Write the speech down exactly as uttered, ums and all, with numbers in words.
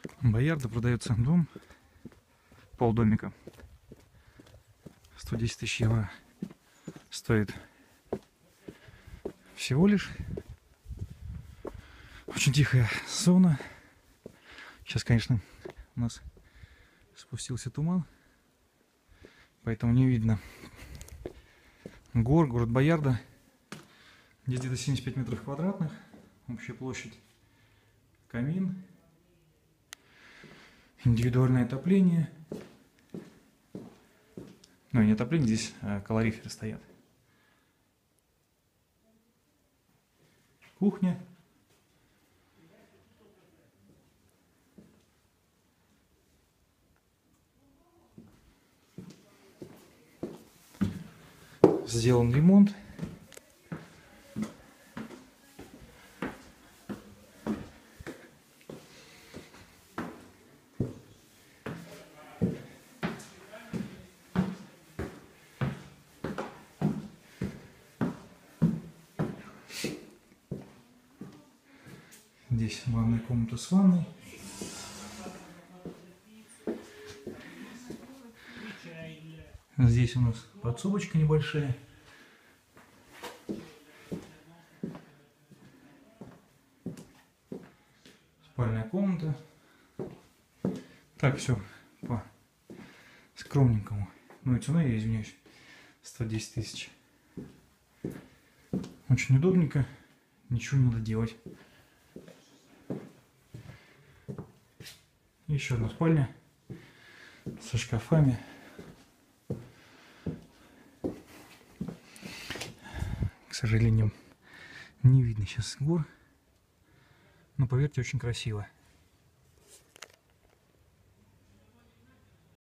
Боярда продается дом, полдомика, сто десять тысяч евро стоит всего лишь. Очень тихая зона. Сейчас, конечно, у нас спустился туман, поэтому не видно гор. Город Боярда. Здесь где-то семьдесят пять метров квадратных. Общая площадь. Камин. Индивидуальное отопление. Ну, не отопление, здесь а, калориферы стоят. Кухня. Сделан ремонт. Здесь ванная комната с ванной. Здесь у нас подсобочка небольшая. Спальная комната. Так, все по скромненькому. Ну и цена, я извиняюсь, сто десять тысяч. Очень удобненько. Ничего не надо делать. Еще одна спальня со шкафами. К сожалению, не видно сейчас гор, но поверьте, очень красиво.